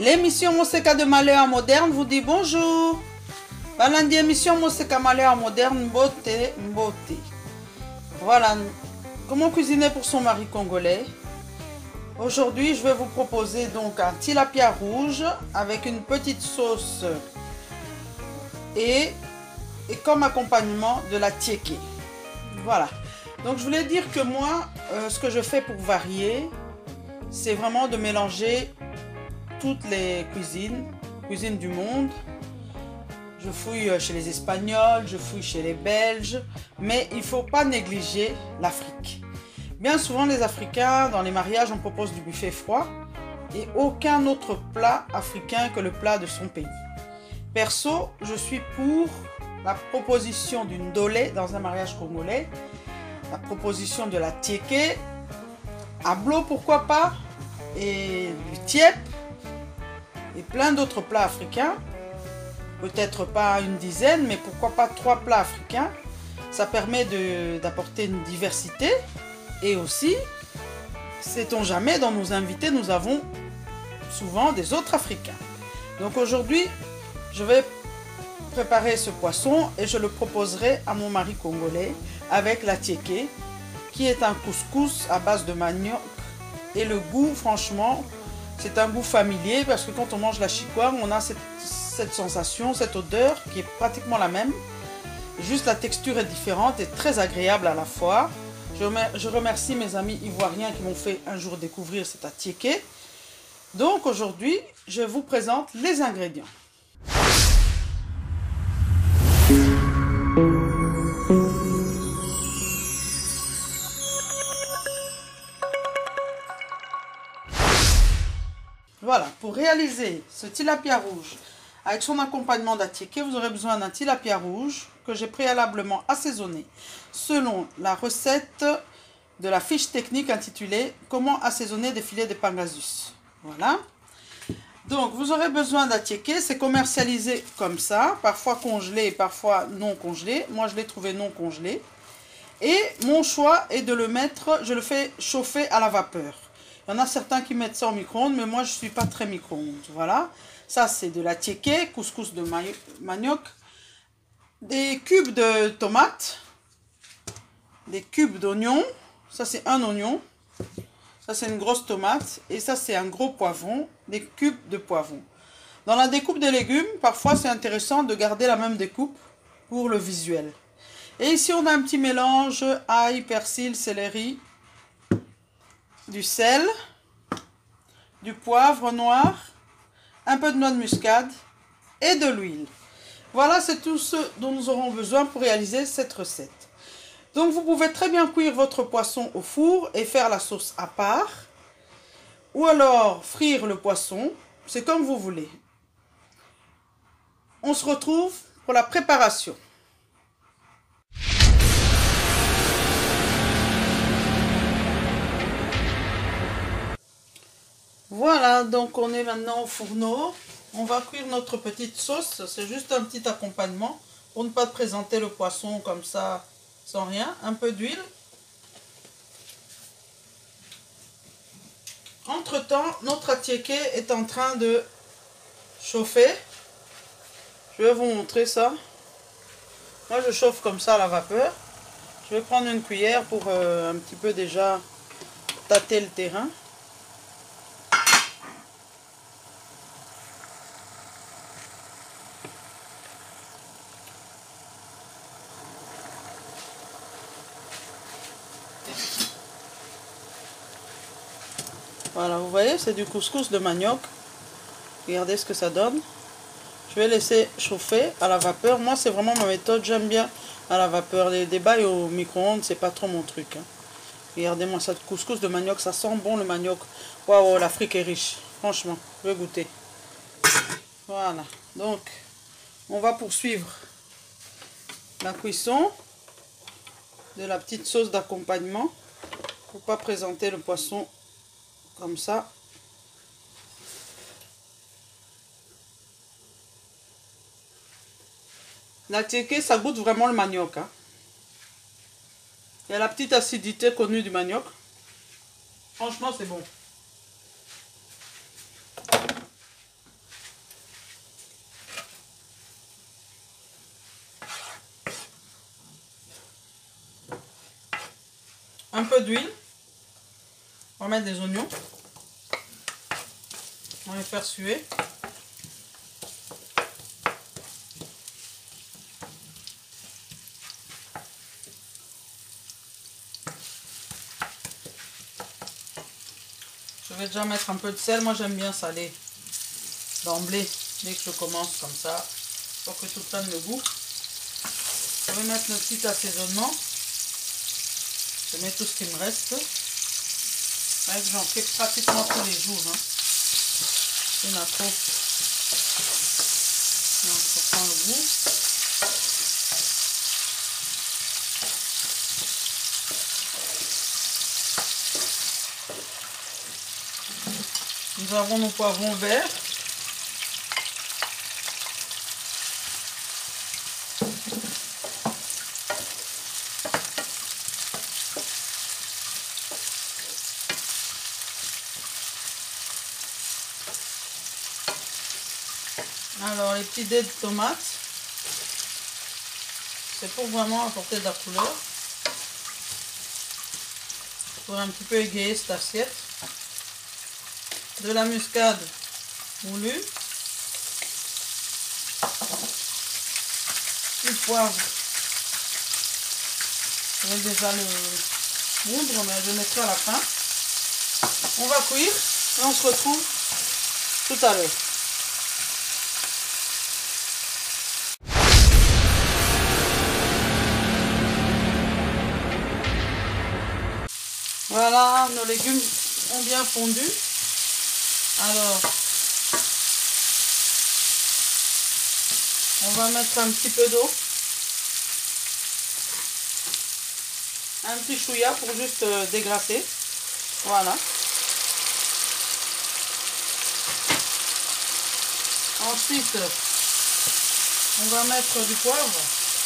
L'émission Moseka de Malheur Moderne vous dit bonjour. Balandi émission Moseka Malheur Moderne, beauté, beauté. Voilà, comment cuisiner pour son mari congolais. Aujourd'hui, je vais vous proposer donc un tilapia rouge avec une petite sauce et comme accompagnement de la tiéké. Voilà. Donc je voulais dire que moi, ce que je fais pour varier, c'est vraiment de mélanger toutes les cuisines du monde. Je fouille chez les Espagnols, je fouille chez les Belges, mais il ne faut pas négliger l'Afrique. Bien souvent, les Africains, dans les mariages, on propose du buffet froid et aucun autre plat africain que le plat de son pays. Perso, je suis pour la proposition d'une dolé dans un mariage congolais, la proposition de la tiéké, ablo pourquoi pas, et du tiep, et plein d'autres plats africains. Peut-être pas une dizaine, mais pourquoi pas 3 plats africains. Ça permet d'apporter une diversité. Et aussi, sait-on jamais, dans nos invités, nous avons souvent des autres Africains. Donc aujourd'hui, je vais préparer ce poisson et je le proposerai à mon mari congolais avec la tiéké, qui est un couscous à base de manioc. Et le goût, franchement, c'est un goût familier parce que quand on mange la chikwa, on a cette sensation, cette odeur qui est pratiquement la même. Juste la texture est différente et très agréable à la fois. Je remercie mes amis ivoiriens qui m'ont fait un jour découvrir cette tiéké. Donc aujourd'hui, je vous présente les ingrédients. Voilà, pour réaliser ce tilapia rouge avec son accompagnement d'atiéké, vous aurez besoin d'un tilapia rouge que j'ai préalablement assaisonné selon la recette de la fiche technique intitulée « Comment assaisonner des filets de Pangasius ». Voilà. Donc, vous aurez besoin d'atiéké, c'est commercialisé comme ça, parfois congelé, parfois non congelé. Moi, je l'ai trouvé non congelé. Et mon choix est de le mettre, je le fais chauffer à la vapeur. Il y en a certains qui mettent ça au micro-ondes, mais moi, je ne suis pas très micro-ondes. Voilà. Ça, c'est de la tiéké, couscous de manioc, des cubes de tomates, des cubes d'oignons. Ça, c'est un oignon. Ça, c'est une grosse tomate. Et ça, c'est un gros poivron, des cubes de poivron. Dans la découpe des légumes, parfois, c'est intéressant de garder la même découpe pour le visuel. Et ici, on a un petit mélange ail, persil, céleri, du sel, du poivre noir, un peu de noix de muscade et de l'huile. Voilà, c'est tout ce dont nous aurons besoin pour réaliser cette recette. Donc, vous pouvez très bien cuire votre poisson au four et faire la sauce à part. Ou alors, frire le poisson. C'est comme vous voulez. On se retrouve pour la préparation. Voilà, donc on est maintenant au fourneau. On va cuire notre petite sauce. C'est juste un petit accompagnement pour ne pas présenter le poisson comme ça sans rien. Un peu d'huile. Entre-temps, notre atiéké est en train de chauffer. Je vais vous montrer ça. Moi, je chauffe comme ça à la vapeur. Je vais prendre une cuillère pour un petit peu déjà tâter le terrain. Voilà, vous voyez, c'est du couscous de manioc. Regardez ce que ça donne. Je vais laisser chauffer à la vapeur. Moi, c'est vraiment ma méthode. J'aime bien à la vapeur. Les bails au micro-ondes, c'est pas trop mon truc. Hein. Regardez-moi ça, couscous de manioc. Ça sent bon le manioc. Waouh, l'Afrique est riche. Franchement, je vais goûter. Voilà. Donc, on va poursuivre la cuisson de la petite sauce d'accompagnement. Pour pas présenter le poisson comme ça. La tiéké, ça goûte vraiment le manioc. Hein. Il y a la petite acidité connue du manioc. Franchement, c'est bon. un peu d'huile. On va mettre des oignons. On va les faire suer. Je vais déjà mettre un peu de sel. Moi, j'aime bien saler d'emblée, dès que je commence comme ça, pour que tout prenne le goût. Je vais mettre le petit assaisonnement. Je mets tout ce qui me reste. J'en fais pratiquement tous les jours. Hein. Il y en a trop. Donc, ça prend le goût. Nous avons nos poivrons verts. Alors les petits dés de tomates, c'est pour vraiment apporter de la couleur, pour un petit peu égayer cette assiette. De la muscade moulue, du poivre, je vais déjà le moudre, mais je mettrai à la fin. On va cuire et on se retrouve tout à l'heure. Voilà, nos légumes ont bien fondu. Alors, on va mettre un petit peu d'eau. Un petit chouïa pour juste dégraisser. Voilà. Ensuite, on va mettre du poivre.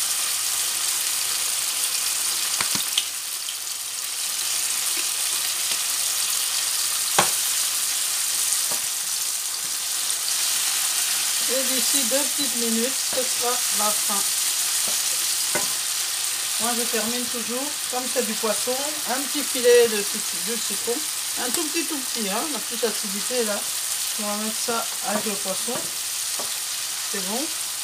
Et d'ici 2 petites minutes, ce sera la fin. Moi, je termine toujours, comme c'est du poisson, un petit filet de citron. Un tout petit, hein, la petite acidité là. On va mettre ça avec le poisson. C'est bon.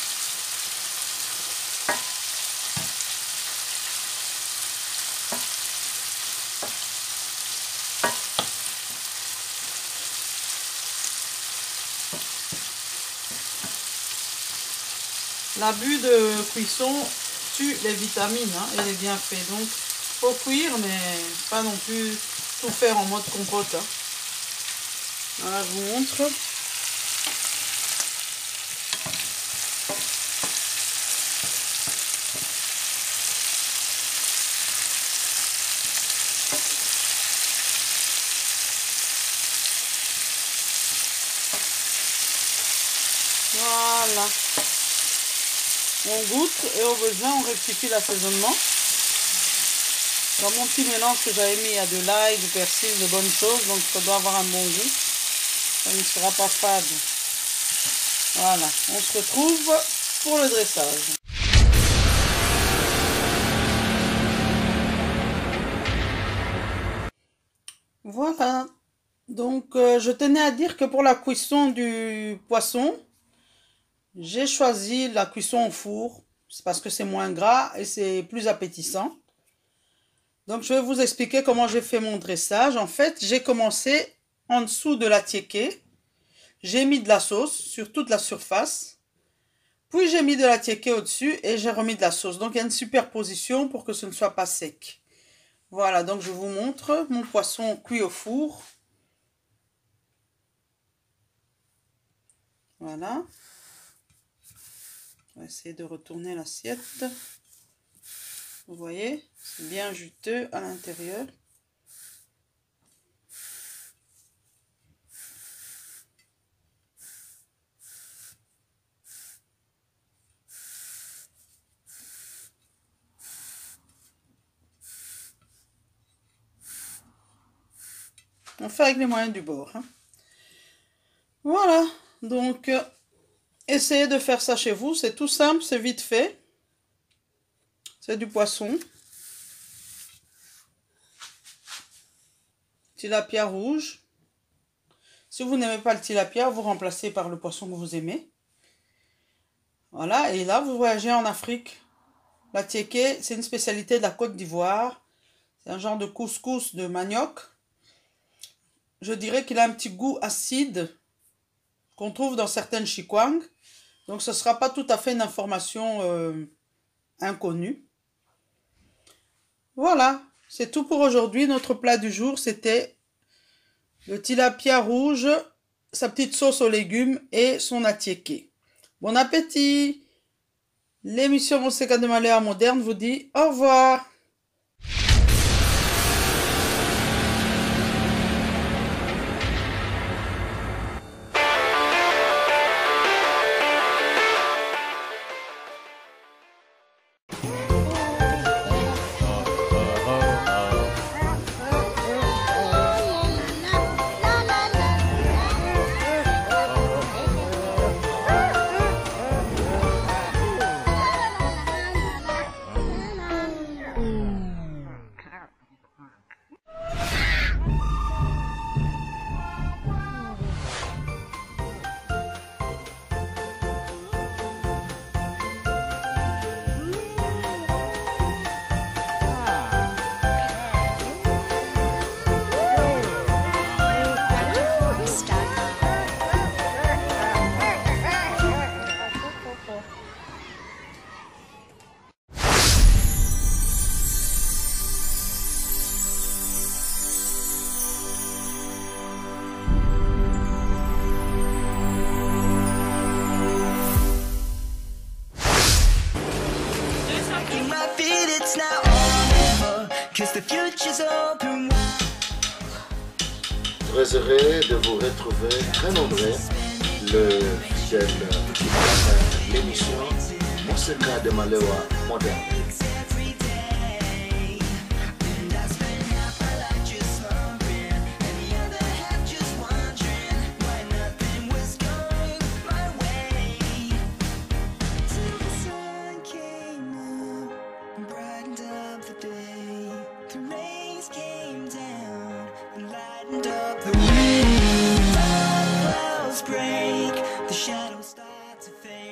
L'abus de cuisson tue les vitamines hein, et les bienfaits. Donc, faut cuire, mais pas non plus tout faire en mode compote. Hein. Voilà, je vous montre. Voilà. On goûte et au besoin on rectifie l'assaisonnement. Dans mon petit mélange que j'avais mis, il y a de l'ail, du persil, de bonnes choses, donc ça doit avoir un bon goût. Ça ne sera pas fade. Voilà, on se retrouve pour le dressage. Voilà, donc je tenais à dire que pour la cuisson du poisson, j'ai choisi la cuisson au four, c'est parce que c'est moins gras et c'est plus appétissant. Donc je vais vous expliquer comment j'ai fait mon dressage. En fait, j'ai commencé en dessous de la tiéké. J'ai mis de la sauce sur toute la surface. Puis j'ai mis de la tiéké au-dessus et j'ai remis de la sauce. Donc il y a une superposition pour que ce ne soit pas sec. Voilà, donc je vous montre mon poisson cuit au four. Voilà. On va essayer de retourner l'assiette. Vous voyez, c'est bien juteux à l'intérieur. On fait avec les moyens du bord. Hein. Voilà, donc essayez de faire ça chez vous. C'est tout simple, c'est vite fait. C'est du poisson. tilapia rouge. Si vous n'aimez pas le tilapia, vous remplacez par le poisson que vous aimez. Voilà, et là, vous voyagez en Afrique. La tiéké, c'est une spécialité de la Côte d'Ivoire. C'est un genre de couscous de manioc. Je dirais qu'il a un petit goût acide qu'on trouve dans certaines chikwang. Donc, ce ne sera pas tout à fait une information inconnue. Voilà, c'est tout pour aujourd'hui. Notre plat du jour, c'était le tilapia rouge, sa petite sauce aux légumes et son attiéké. Bon appétit! L'émission Moseka de Malheur Moderne vous dit au revoir. Très heureux de vous retrouver très nombreux, le fidèle l'émission Moseka de Malewa Moderne. Break, the shadows start to fade.